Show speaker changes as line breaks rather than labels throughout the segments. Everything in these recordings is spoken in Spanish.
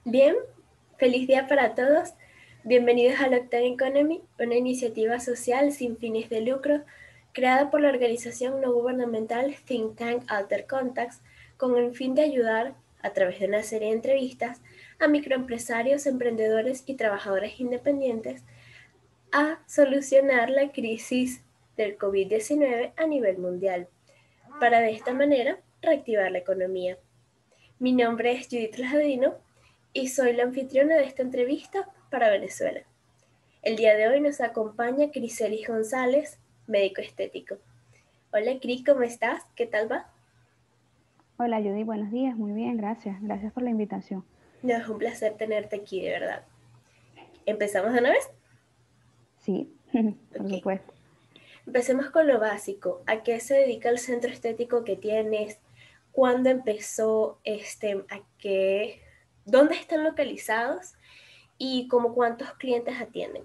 Bien, feliz día para todos. Bienvenidos a Lockdown Economy, una iniciativa social sin fines de lucro creada por la organización no gubernamental Think Tank Alter Contacts con el fin de ayudar, a través de una serie de entrevistas, a microempresarios, emprendedores y trabajadores independientes a solucionar la crisis del COVID-19 a nivel mundial, para de esta manera reactivar la economía. Mi nombre es Judith Ladino y soy la anfitriona de esta entrevista para Venezuela. El día de hoy nos acompaña Criselis González, médico estético. Hola Cris, ¿cómo estás? ¿Qué tal va?
Hola Judy, buenos días, muy bien, gracias. Gracias por la invitación.
No, es un placer tenerte aquí, de verdad. ¿Empezamos de una vez?
Sí, por
Ok.
supuesto.
Empecemos con lo básico. ¿A qué se dedica el centro estético que tienes? ¿Cuándo empezó? ¿Dónde están localizados? ¿Y como cuántos clientes atienden?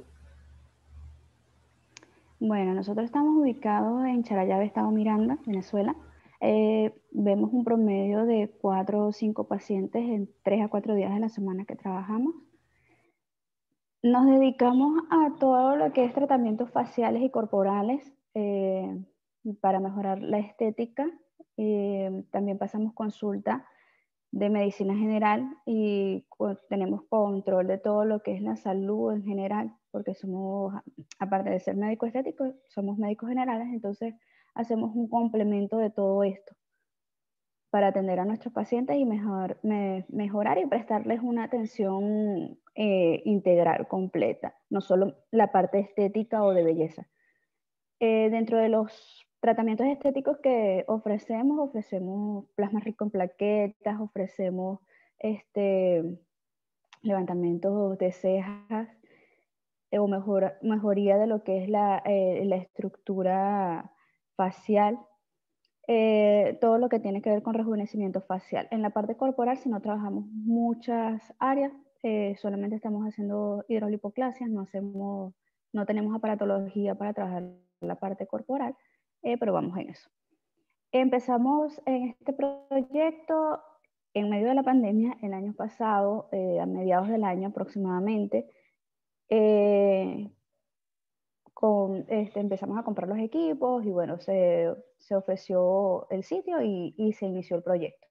Bueno, nosotros estamos ubicados en Charallave, Estado Miranda, Venezuela. Vemos un promedio de 4 o 5 pacientes en 3 a 4 días de la semana que trabajamos. Nos dedicamos a todo lo que es tratamientos faciales y corporales para mejorar la estética. También pasamos consulta de medicina general y tenemos control de todo lo que es la salud en general, porque somos, aparte de ser médicos estéticos, somos médicos generales, entonces hacemos un complemento de todo esto para atender a nuestros pacientes y mejorar y prestarles una atención integral, completa, no solo la parte estética o de belleza. Dentro de los tratamientos estéticos que ofrecemos plasma rico en plaquetas, ofrecemos este, levantamientos de cejas o mejoría de lo que es la estructura facial, todo lo que tiene que ver con rejuvenecimiento facial. En la parte corporal, si no trabajamos muchas áreas, solamente estamos haciendo hidrolipoclasias, no tenemos aparatología para trabajar la parte corporal, pero vamos en eso. Empezamos en este proyecto en medio de la pandemia el año pasado, a mediados del año aproximadamente. eh, Empezamos a comprar los equipos y bueno, se ofreció el sitio y se inició el proyecto.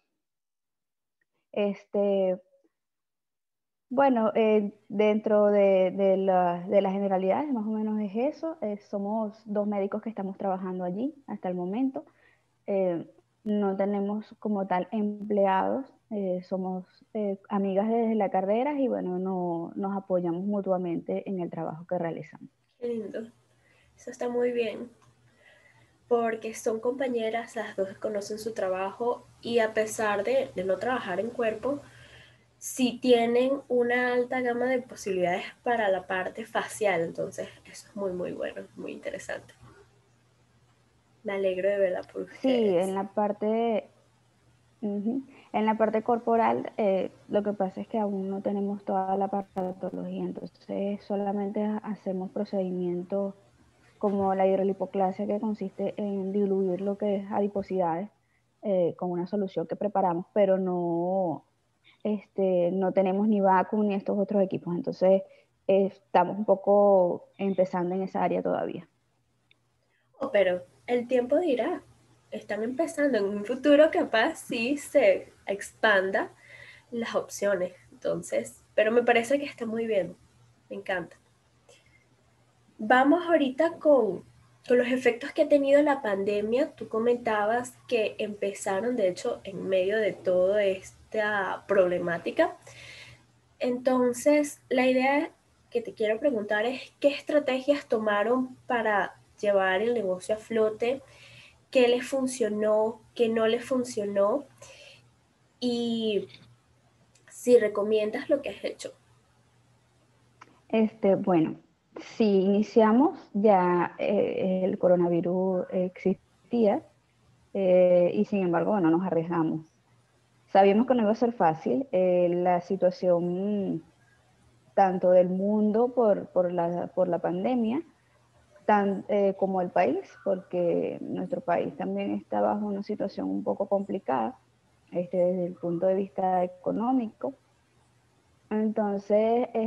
Este, bueno, dentro de las generalidades, más o menos es eso. Somos 2 médicos que estamos trabajando allí hasta el momento. Eh, no tenemos como tal empleados, somos amigas desde la carrera y bueno, nos apoyamos mutuamente en el trabajo que realizamos.
Qué lindo. Eso está muy bien, porque son compañeras, las dos conocen su trabajo y a pesar de no trabajar en cuerpo, sí tienen una alta gama de posibilidades para la parte facial, entonces eso es muy, muy bueno, muy interesante. Me alegro de verdad por
Sí,
ustedes.
ujú, en la parte corporal, lo que pasa es que aún no tenemos toda la patología, entonces solamente hacemos procedimientos como la hidrolipoclasia, que consiste en diluir lo que es adiposidades con una solución que preparamos, pero no tenemos ni vacuum ni estos otros equipos, entonces estamos un poco empezando en esa área todavía.
Oh, pero el tiempo dirá, están empezando, en un futuro capaz sí se expanda las opciones, entonces, pero me parece que está muy bien, me encanta. Vamos ahorita con los efectos que ha tenido la pandemia. Tú comentabas que empezaron, de hecho, en medio de toda esta problemática. Entonces, la idea que te quiero preguntar es qué estrategias tomaron para llevar el negocio a flote, qué les funcionó, qué no les funcionó y si recomiendas lo que has hecho.
Bueno, si iniciamos ya el coronavirus existía y sin embargo, bueno, nos arriesgamos. Sabíamos que no iba a ser fácil. La situación tanto del mundo por la pandemia, como el país, porque nuestro país también está bajo una situación un poco complicada desde el punto de vista económico. Entonces,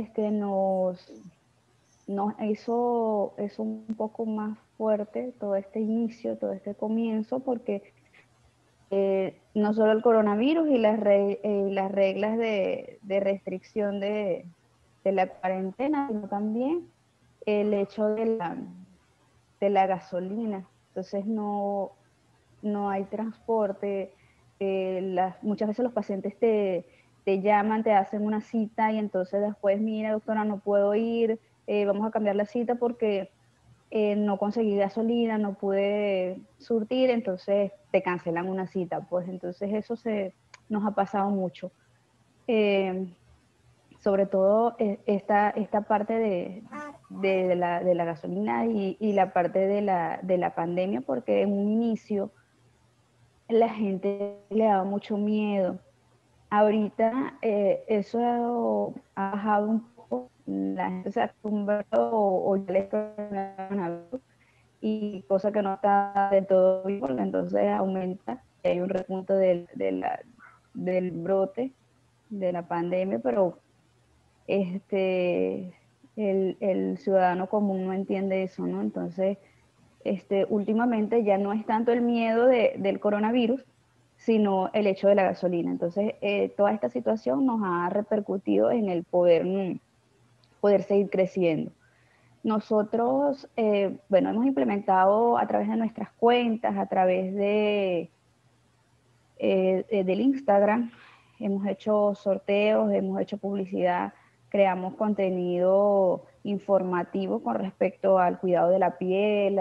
nos hizo eso un poco más fuerte, todo este inicio, todo este comienzo, porque no solo el coronavirus y las reglas de restricción de la cuarentena, sino también el hecho de la gasolina. Entonces no hay transporte. Muchas veces los pacientes te llaman, te hacen una cita y entonces después, mira, doctora, no puedo ir, vamos a cambiar la cita porque no conseguí gasolina, no pude surtir, entonces te cancelan una cita. Pues entonces nos ha pasado mucho. Eh, Sobre todo esta parte de la gasolina y la parte de la pandemia, porque en un inicio la gente le daba mucho miedo. Ahorita eso ha bajado un poco, la gente se acostumbró o ya le y cosa que no está de todo bien, porque entonces aumenta, hay un repunte del brote de la pandemia, pero este, el ciudadano común no entiende eso, ¿no? Entonces, últimamente ya no es tanto el miedo del coronavirus, sino el hecho de la gasolina. Entonces, toda esta situación nos ha repercutido en el poder seguir creciendo. Nosotros, bueno, hemos implementado a través de nuestras cuentas, a través del Instagram, hemos hecho sorteos, hemos hecho publicidad, creamos contenido informativo con respecto al cuidado de la piel,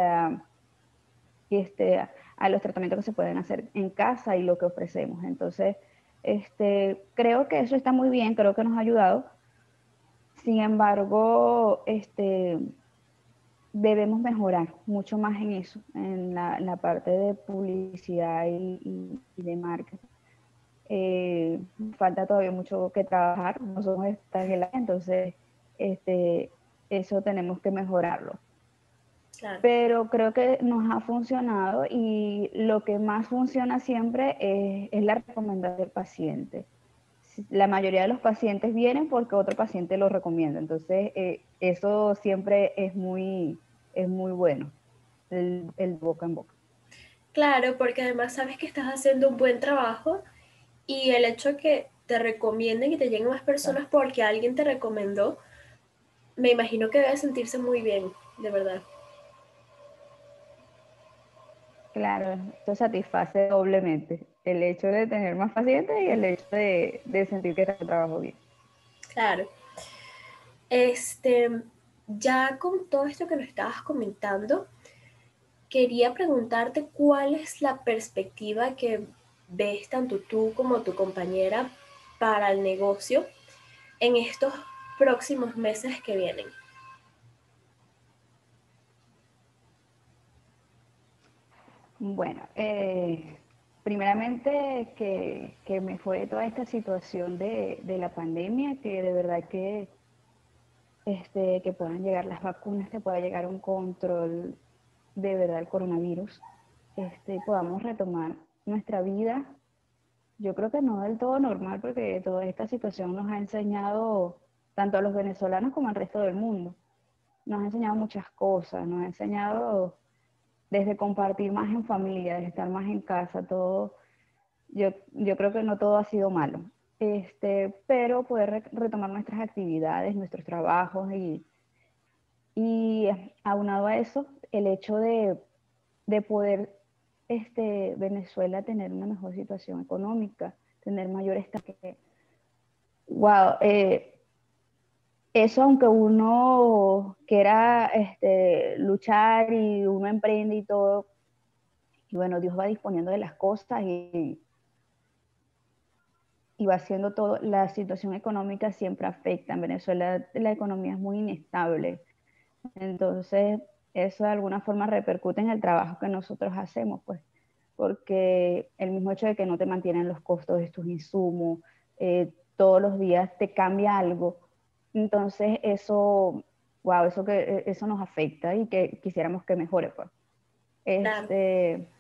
a los tratamientos que se pueden hacer en casa y lo que ofrecemos. Entonces, creo que eso está muy bien, creo que nos ha ayudado. Sin embargo, debemos mejorar mucho más en eso, en la parte de publicidad y de marketing. Falta todavía mucho que trabajar, no somos tan en la, entonces este, eso tenemos que mejorarlo.
Claro.
Pero creo que nos ha funcionado y lo que más funciona siempre es la recomendación del paciente. La mayoría de los pacientes vienen porque otro paciente lo recomienda, entonces eso siempre es muy bueno, el boca en boca.
Claro, porque además sabes que estás haciendo un buen trabajo y el hecho de que te recomienden y te lleguen más personas porque alguien te recomendó, me imagino que debe sentirse muy bien, de verdad.
Claro, esto satisface doblemente el hecho de tener más pacientes y el hecho de sentir que trabajo bien.
Claro. Este, ya con todo esto que nos estabas comentando, quería preguntarte cuál es la perspectiva que ves tanto tú como tu compañera para el negocio en estos próximos meses que vienen.
Bueno, primeramente que me fue toda esta situación de la pandemia, que de verdad que puedan llegar las vacunas, que pueda llegar un control de verdad del coronavirus, podamos retomar nuestra vida. Yo creo que no del todo normal, porque toda esta situación nos ha enseñado, tanto a los venezolanos como al resto del mundo, nos ha enseñado muchas cosas, nos ha enseñado desde compartir más en familia, desde estar más en casa, todo. Yo creo que no todo ha sido malo, pero poder retomar nuestras actividades, nuestros trabajos y aunado a eso, el hecho de poder Venezuela tener una mejor situación económica, tener mayor estabilidad. Wow, eso aunque uno quiera luchar y uno emprende y todo, y bueno, Dios va disponiendo de las cosas y va haciendo todo, la situación económica siempre afecta. En Venezuela la economía es muy inestable, entonces eso de alguna forma repercute en el trabajo que nosotros hacemos, pues, porque el mismo hecho de que no te mantienen los costos de tus insumos, todos los días te cambia algo, entonces eso, wow, eso nos afecta y que quisiéramos que mejore, pues.
Claro.
Este,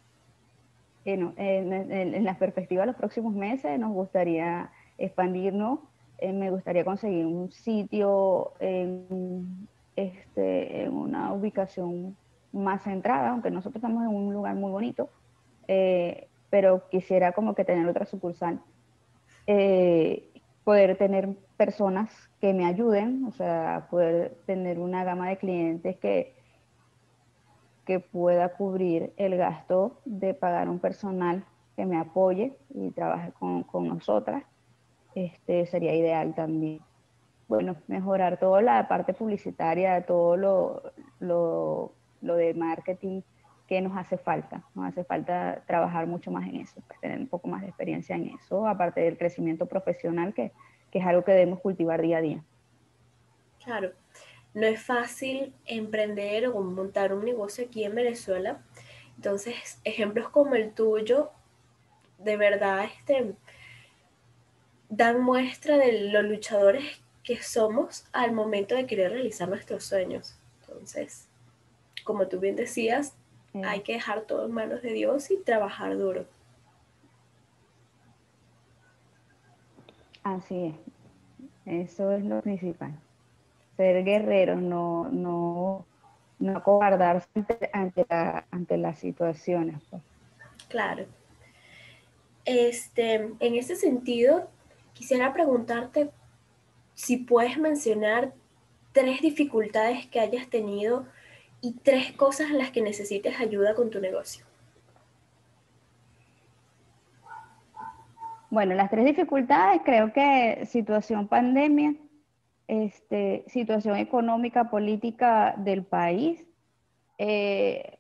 en la perspectiva de los próximos meses nos gustaría expandirnos, me gustaría conseguir un sitio en una ubicación más centrada, aunque nosotros estamos en un lugar muy bonito, pero quisiera como que tener otra sucursal, poder tener personas que me ayuden, o sea, poder tener una gama de clientes que pueda cubrir el gasto de pagar un personal que me apoye y trabaje con nosotras. Sería ideal también. Bueno, mejorar toda la parte publicitaria, todo lo de marketing que nos hace falta. Nos hace falta trabajar mucho más en eso, pues, tener un poco más de experiencia en eso, aparte del crecimiento profesional, que es algo que debemos cultivar día a día.
Claro, no es fácil emprender o montar un negocio aquí en Venezuela. Entonces, ejemplos como el tuyo, de verdad, dan muestra de los luchadores que somos al momento de querer realizar nuestros sueños. Entonces, como tú bien decías,
Eh,
hay que dejar todo en manos de Dios y trabajar duro.
Así es, eso es lo principal. Ser guerreros, no acobardarse ante las situaciones, pues.
Claro. En ese sentido, quisiera preguntarte si puedes mencionar 3 dificultades que hayas tenido y 3 cosas en las que necesites ayuda con tu negocio.
Bueno, las tres dificultades, creo que situación pandemia, situación económica, política del país, eh,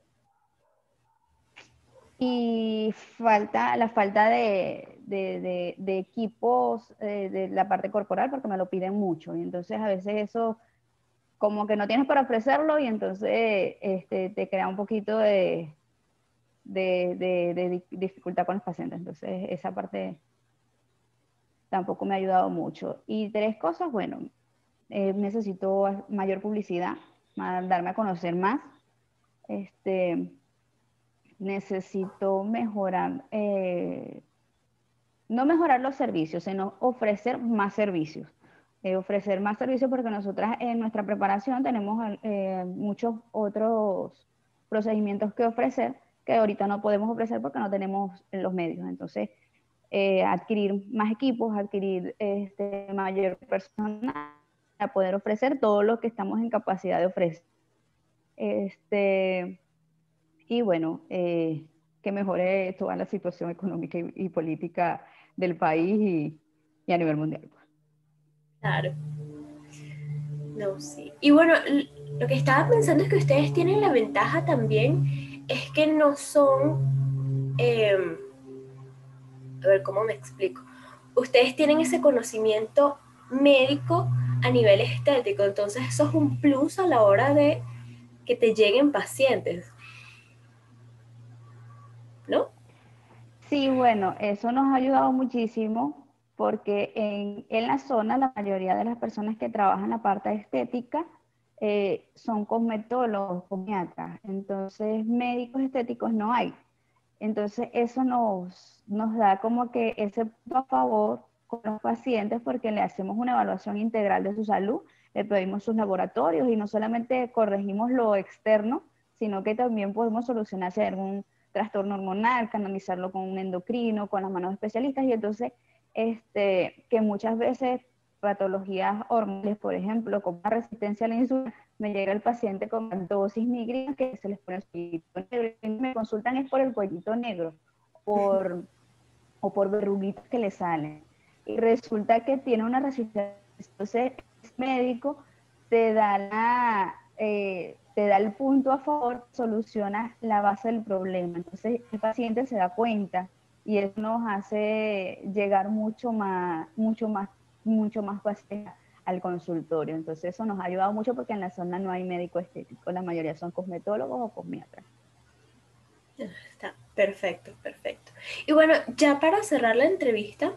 y la falta de equipos de la parte corporal, porque me lo piden mucho. Y entonces a veces eso como que no tienes para ofrecerlo y entonces te crea un poquito de dificultad con los pacientes. Entonces esa parte tampoco me ha ayudado mucho. Y tres cosas, bueno, necesito mayor publicidad, darme a conocer más. Este, necesito mejorar, no mejorar los servicios, sino ofrecer más servicios. Ofrecer más servicios porque nosotras en nuestra preparación tenemos muchos otros procedimientos que ofrecer que ahorita no podemos ofrecer porque no tenemos los medios. Entonces, adquirir más equipos, adquirir mayor personal para poder ofrecer todo lo que estamos en capacidad de ofrecer. Este, y bueno, que mejore toda la situación económica y política del país y a nivel mundial.
Claro, no, sí. Y bueno, lo que estaba pensando es que ustedes tienen la ventaja también, es que no son, a ver, ¿cómo me explico? Ustedes tienen ese conocimiento médico a nivel estético, entonces eso es un plus a la hora de que te lleguen pacientes, ¿no?
Sí, bueno, eso nos ha ayudado muchísimo porque en la zona la mayoría de las personas que trabajan la parte estética son cosmetólogos, cosmiatras, entonces médicos estéticos no hay. Entonces eso nos da como que ese punto a favor con los pacientes porque le hacemos una evaluación integral de su salud, le pedimos sus laboratorios y no solamente corregimos lo externo, sino que también podemos solucionar si hay algún trastorno hormonal, canalizarlo con un endocrino, con las manos de especialistas y entonces que muchas veces patologías hormonales, por ejemplo, como la resistencia a la insulina, me llega el paciente con dosis migrinas que se les pone el cuellito negro y me consultan es por el cuellito negro por, o por verruguitas que le salen. Y resulta que tiene una resistencia. Entonces, el médico te da el punto a favor, soluciona la base del problema. Entonces, el paciente se da cuenta y eso nos hace llegar mucho más fácil al consultorio. Entonces, eso nos ha ayudado mucho porque en la zona no hay médico estético, la mayoría son cosmetólogos o cosmiatras.
Está perfecto, perfecto. Y bueno, ya para cerrar la entrevista,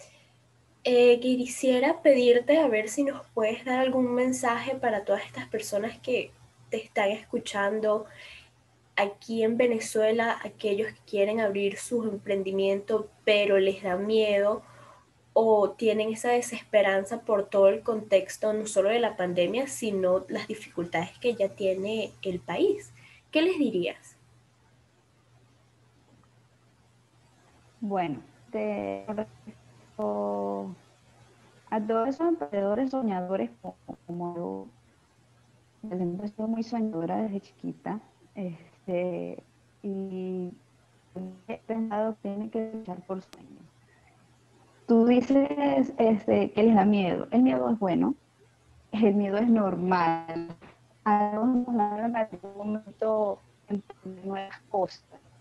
quisiera pedirte a ver si nos puedes dar algún mensaje para todas estas personas que te están escuchando aquí en Venezuela, aquellos que quieren abrir su emprendimiento pero les da miedo o tienen esa desesperanza por todo el contexto, no solo de la pandemia, sino las dificultades que ya tiene el país. ¿Qué les dirías?
Bueno, a todos esos emprendedores soñadores como yo, yo siempre he sido muy soñadora desde chiquita, y he pensado que tienen que luchar por sueños. Tú dices que les da miedo. El miedo es bueno, el miedo es normal. A todos nos da en algún momento emprender nuevas cosas.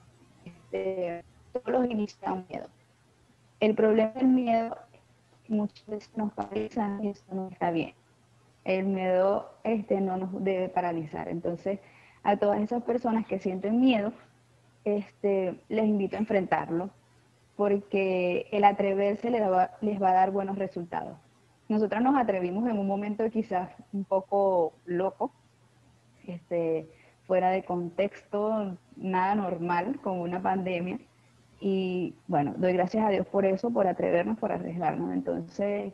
Todos los inician miedo. El problema del miedo muchas veces nos paraliza y eso no está bien. El miedo no nos debe paralizar. Entonces, a todas esas personas que sienten miedo, les invito a enfrentarlo, porque el atreverse les va a dar buenos resultados. Nosotros nos atrevimos en un momento quizás un poco loco, este, fuera de contexto, nada normal, con una pandemia. Y bueno, doy gracias a Dios por eso, por atrevernos, por arriesgarnos. Entonces,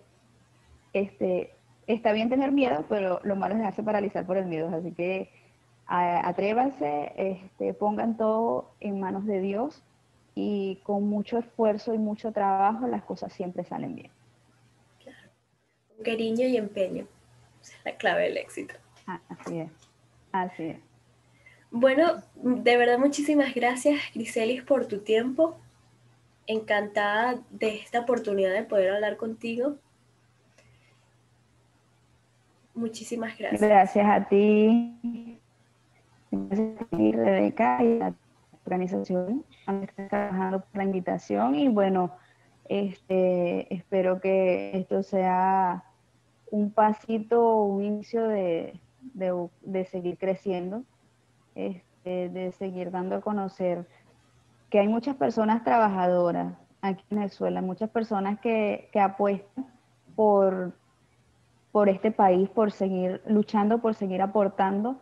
está bien tener miedo, pero lo malo es dejarse paralizar por el miedo. Así que atrévanse, pongan todo en manos de Dios y con mucho esfuerzo y mucho trabajo las cosas siempre salen bien.
Con cariño y empeño. Esa es la clave del éxito.
Así es, así es.
Bueno, de verdad muchísimas gracias, Griselis, por tu tiempo. Encantada de esta oportunidad de poder hablar contigo. Muchísimas gracias.
Gracias a ti, Rebeca, y a la organización que está trabajando por la invitación. Y bueno, espero que esto sea un pasito, un inicio de seguir creciendo, de seguir dando a conocer que hay muchas personas trabajadoras aquí en Venezuela, muchas personas que apuestan por, por este país, por seguir luchando, por seguir aportando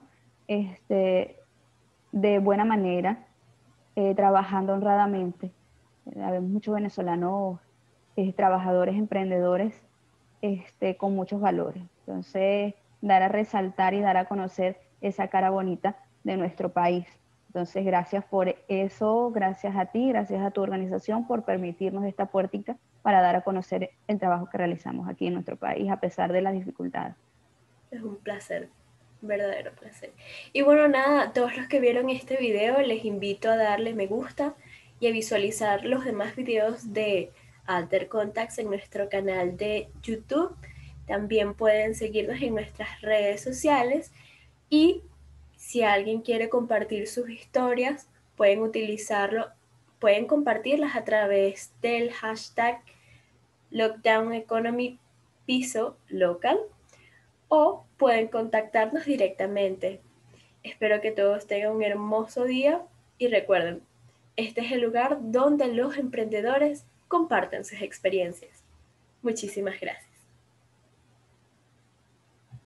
de buena manera, trabajando honradamente. Hay muchos venezolanos trabajadores, emprendedores, con muchos valores. Entonces, dar a resaltar y dar a conocer esa cara bonita de nuestro país. Entonces, gracias por eso, gracias a ti, gracias a tu organización por permitirnos esta puertica para dar a conocer el trabajo que realizamos aquí en nuestro país, a pesar de las dificultades.
Es un placer, un verdadero placer. Y bueno, nada, todos los que vieron este video les invito a darle me gusta y a visualizar los demás videos de Alter Contacts en nuestro canal de YouTube. También pueden seguirnos en nuestras redes sociales y si alguien quiere compartir sus historias, pueden utilizarlo, pueden compartirlas a través del hashtag Lockdown Economy Piso Local o pueden contactarnos directamente. Espero que todos tengan un hermoso día y recuerden, este es el lugar donde los emprendedores comparten sus experiencias. Muchísimas gracias.